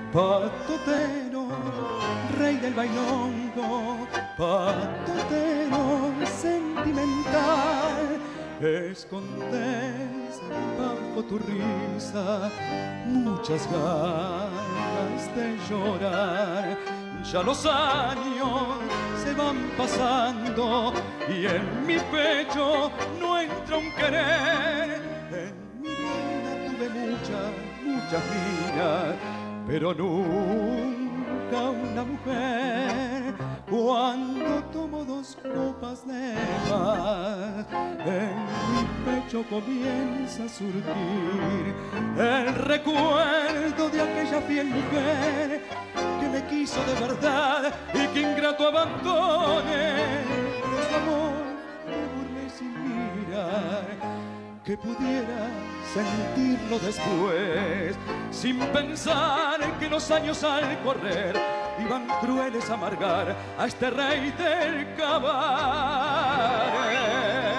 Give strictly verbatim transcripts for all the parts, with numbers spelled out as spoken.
Patotero, rey del bailongo, patotero sentimental, escondes bajo tu risa muchas ganas de llorar. Ya los años se van pasando y en mi pecho no entra un querer. En mi vida tuve muchas, muchas vidas, pero nunca una mujer. Cuando tomo dos copas de más, en mi pecho comienza a surgir el recuerdo de aquella fiel mujer que me quiso de verdad y que ingrato abandone. De su amor me burlé sin mirar, que pudiera sentirlo después, sin pensar en que los años al correr iban crueles a amargar a este rey del cabaret.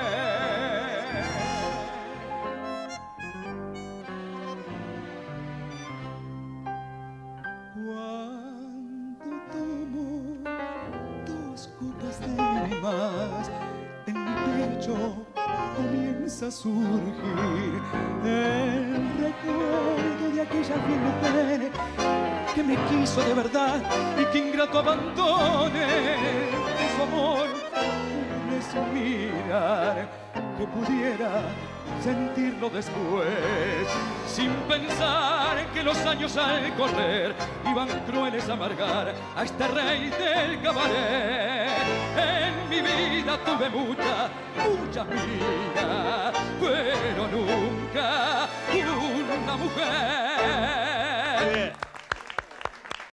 Cuando tomo dos copas de más, en mi pecho comienza a surgir el recuerdo de aquella fiel mujer que me quiso de verdad y que ingrato abandone. De su amor pude sin mirar, que pudiera sentirlo después, sin pensar que los años al correr iban crueles a amargar a este rey del cabaret. En mi vida tuve mucha, mucha vida, pero nunca una mujer.